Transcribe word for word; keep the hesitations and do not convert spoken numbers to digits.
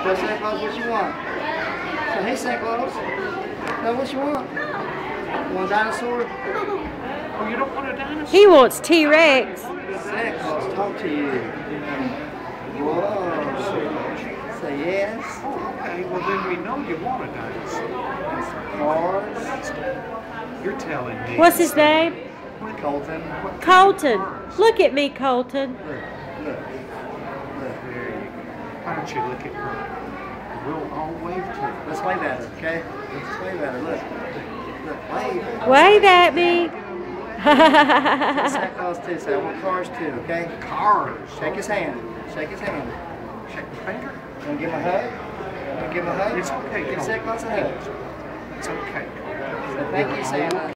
Tell Santa Claus what you want. So, hey Santa Claus, tell what you want. You want a dinosaur? Oh, you don't want a dinosaur? He wants T-Rex. Santa Claus, talk to you. Whoa. Say yes. Oh, okay. Well, then we know you want a dinosaur. Cars. You're telling me. What's his name? Colton. Colton. Look at me, Colton. Look, look, look. There you go. Why don't you look at her? We'll all wave to her. Let's wave at her, okay? Let's wave at her. Look. Look, wave. Wave at me. Santa Claus too. Say, I want cars too, okay? Cars. Shake his hand. Shake his hand. Shake the finger. You want to give him a hug? You want to give him a hug? It's okay. Give Santa Claus a hug. It's okay. So thank you, Santa.